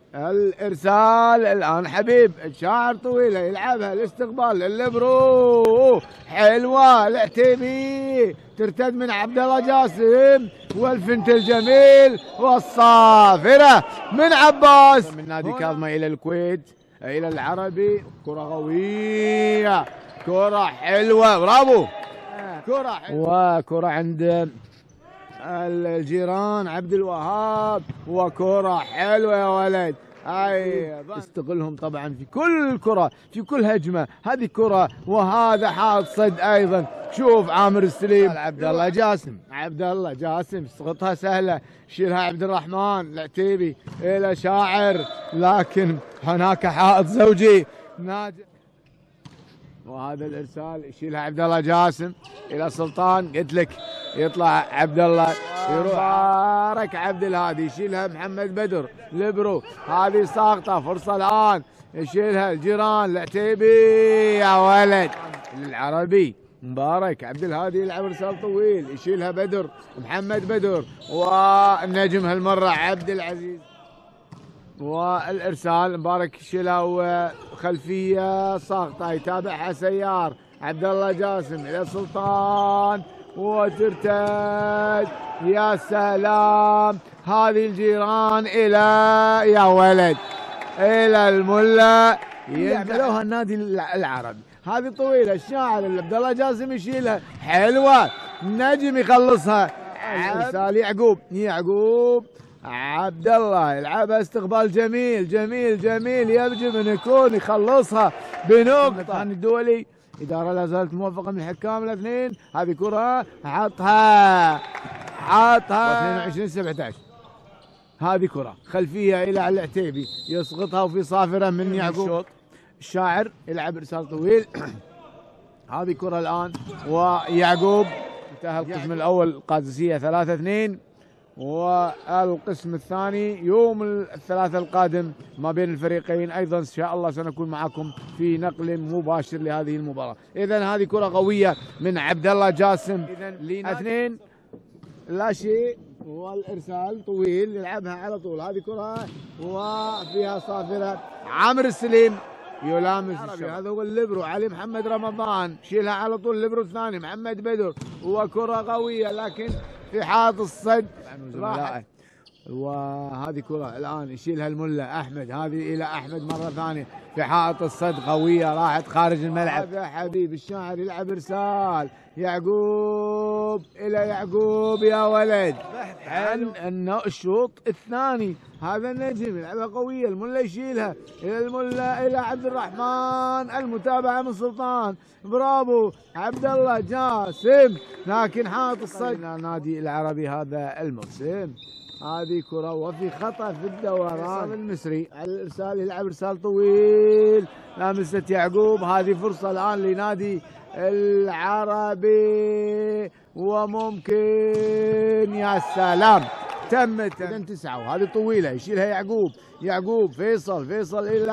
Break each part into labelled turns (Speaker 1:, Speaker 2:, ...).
Speaker 1: الارسال الان حبيب الشاعر طويله يلعبها الاستقبال الليبرو حلوه العتيبي ترتد من عبد الله جاسم والفنت الجميل والصافره من عباس من نادي كاظمه الى الكويت الى العربي. كره قويه كره حلوه برافو كره حلوه وكره عند الجيران عبد الوهاب وكرة حلوة يا ولد. استغلهم طبعا في كل كرة في كل هجمة. هذه كرة وهذا حاط صد ايضا. شوف عامر السليم عبد الله جاسم سقطها سهلة شيلها عبد الرحمن العتيبي الى شاعر لكن هناك حائط زوجي ناجح. وهذا الارسال يشيلها عبد الله جاسم الى سلطان. قلت لك يطلع عبد الله يروح بارك عبد الهادي يشيلها محمد بدر لبرو. هذه ساقطه فرصه الان يشيلها الجيران العتيبي يا ولد للعربي. مبارك عبد الهادي يلعب ارسال طويل يشيلها بدر محمد بدر والنجم هالمره عبد العزيز. والارسال مبارك يشيلها وخلفيه ساقطه يتابعها سيار عبد الله جاسم الى سلطان وترتد. يا سلام هذه الجيران الى يا ولد الى الملا يعملوها النادي العربي. هذه طويله الشاعر عبد الله جاسم يشيلها حلوه النجم يخلصها. ارسال يعقوب عبد الله يلعبها استقبال جميل يبجي من يكون يخلصها بنقطه. الثاني الدولي إدارة لا زالت موفقة من الحكام الاثنين. هذه كرة حطها 22-17. هذه كرة خلفية إلى العتيبي يسقطها وفي صافرة من يعقوب. الشاعر يلعب إرسال طويل. هذه كرة الآن ويعقوب. انتهى القسم الأول القادسية 3-2 والقسم الثاني يوم الثلاثاء القادم ما بين الفريقين. ايضا ان شاء الله سنكون معكم في نقل مباشر لهذه المباراه. اذا هذه كره قويه من عبد الله جاسم. اذا 2 لا شيء والارسال طويل يلعبها على طول. هذه كره وفيها صافره عامر السليم يلامس هذا هو الليبرو علي محمد رمضان شيلها على طول. الليبرو الثاني محمد بدر وكره قويه لكن في حائط الصد راحت. وهذه كرة الآن يشيلها الملا أحمد. هذه إلى أحمد مرة ثانية في حائط الصد قوية راحت خارج الملعب. هذا حبيب الشاعر يلعب إرسال يعقوب إلى يعقوب يا ولد عن الشوط الثاني. هذا النجم يلعبها قوية الملا يشيلها إلى الملا إلى عبد الرحمن. المتابعة من سلطان برافو عبد الله جاسم لكن حاط الصد نادي العربي هذا الموسم. هذه كرة وفي خطأ في الدوران المصري على الإرسال يلعب إرسال طويل لامست يعقوب. هذه فرصة الآن لنادي العربي وممكن يا سلام تمت. إذا 9 وهذه طويلة يشيلها يعقوب فيصل إلى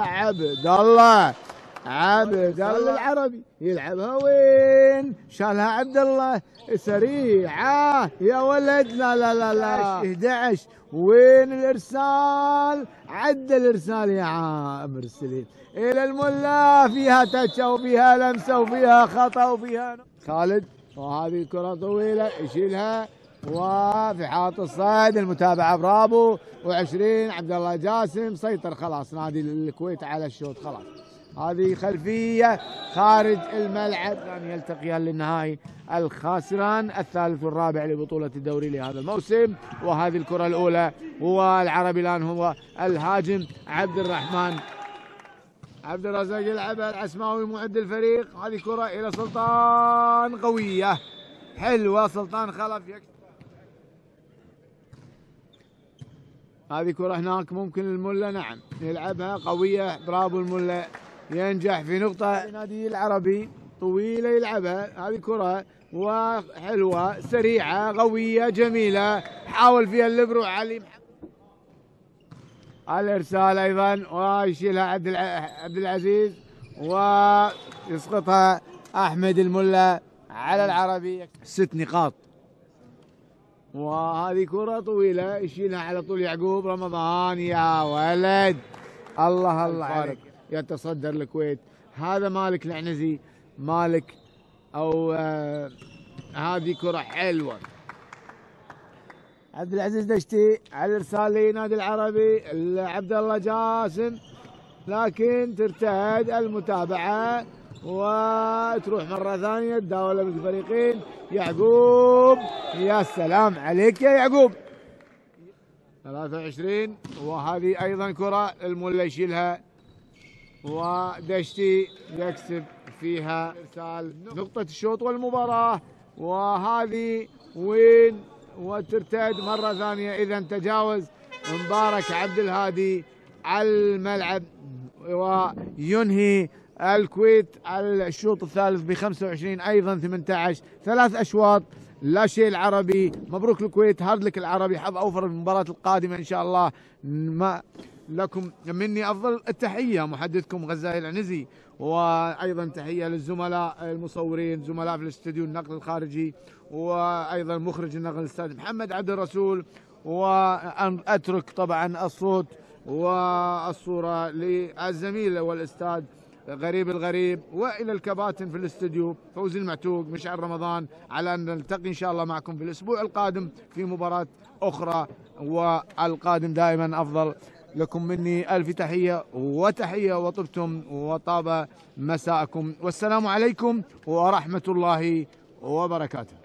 Speaker 1: عبد الله العربي يلعبها وين شالها عبد الله سريعه يا ولد. لا 11 وين الارسال عدى الارسال يا عامر السليم الى الملا. فيها تاتشه وفيها لمسه وفيها خطا وفيها خالد. وهذه كره طويله يشيلها وفي حائط الصيد. المتابعه برافو و20 عبد الله جاسم سيطر خلاص نادي الكويت على الشوط خلاص. هذه خلفية خارج الملعب. يلتقيان للنهائي الخاسران الثالث والرابع لبطولة الدوري لهذا الموسم. وهذه الكرة الأولى والعربي الآن هو الهاجم عبد الرحمن عبد الرزاق يلعبها العسماوي معد الفريق. هذه كرة إلى سلطان قوية حلوة سلطان خلف هذه كرة هناك ممكن الملا نعم يلعبها قوية برافو الملا ينجح في نقطة. نادي العربي طويلة يلعبها. هذه كرة وحلوة سريعة قوية جميلة حاول فيها الليبرو علي الإرسال أيضا ويشيلها عبد العزيز ويسقطها أحمد الملا على العربي. 6 نقاط وهذه كرة طويلة يشيلها على طول يعقوب رمضان. يا ولد الله الله عليك، يتصدر الكويت. هذا مالك العنزي، مالك او هذه كرة حلوة. عبد العزيز دشتي على الارسال لنادي العربي عبد الله جاسم، لكن ترتد المتابعة وتروح مرة ثانية تداول بالفريقين. يعقوب يا سلام عليك يا يعقوب. 23 وهذه ايضا كرة الملا يشيلها ودشتي يكسب فيها ارسال نقطة الشوط والمباراة. وهذه وين وترتد مرة ثانية. اذا تجاوز مبارك عبد الهادي على الملعب وينهي الكويت الشوط الثالث ب 25 ايضا 18. 3 اشواط لا شيء العربي. مبروك الكويت، هارد لك العربي، حظ اوفر في المباراة القادمة ان شاء الله. ما لكم مني افضل التحية، محدثكم غزاي العنزي، وايضا تحية للزملاء المصورين، زملاء في الاستوديو النقل الخارجي، وايضا مخرج النقل الاستاذ محمد عبد الرسول. وان اترك طبعا الصوت والصورة للزميل والاستاذ غريب الغريب، والى الكباتن في الاستوديو فوزي المعتوق، مشعل رمضان، على ان نلتقي ان شاء الله معكم في الاسبوع القادم في مباراة اخرى، والقادم دائما افضل. لكم مني الف تحية وتحية، وطبتم وطاب مساءكم، والسلام عليكم ورحمة الله وبركاته.